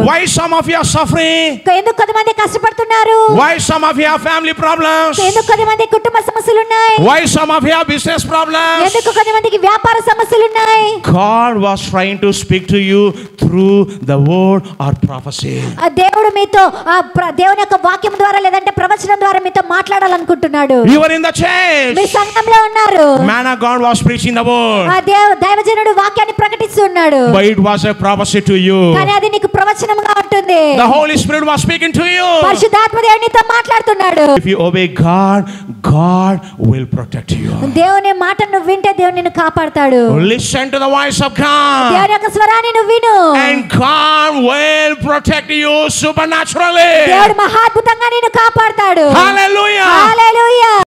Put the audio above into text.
Why some of you are suffering? ఎందుకు కొంతమంది కష్టపడుతున్నారు? Why some of you have family problems? ఎందుకు కొంతమంది కుటుంబ సమస్యలు ఉన్నాయి? Why some of you have business problems? ఎందుకు కొంతమందికి వ్యాపార సమస్యలు ఉన్నాయి? God was trying to speak to you through the word or prophecy. దేవుడు మీతో దేవుని యొక్క వాక్యం ద్వారా లేదంటే ప్రవచనం ద్వారా మీతో మాట్లాడాలనుకుంటున్నాడు. You were in the church. మీ సంఘంలో ఉన్నారు. Man of God was preaching the word. దైవజనుడు వాక్యాన్ని ప్రకటిస్తున్నాడు. But it was a prophecy to you. కానీ అది నీకు ప్రవచనంగా ఉంటుంది. The Holy Spirit was speaking to you. పరిశుద్ధాత్మ దేవుడు నీతో మాట్లాడుతున్నాడు. If you obey God, God will protect you. దేవుని మాటను వింటే దేవుడు నిన్ను కాపాడతాడు. Listen to the voice of God. దేవుని యొక్క స్వరాన్ని నువ్వు విను. And God will protect you supernaturally. దేవుడు మహాద్భుతంగా నిన్ను కాపాడతాడు. Hallelujah. హల్లెలూయా.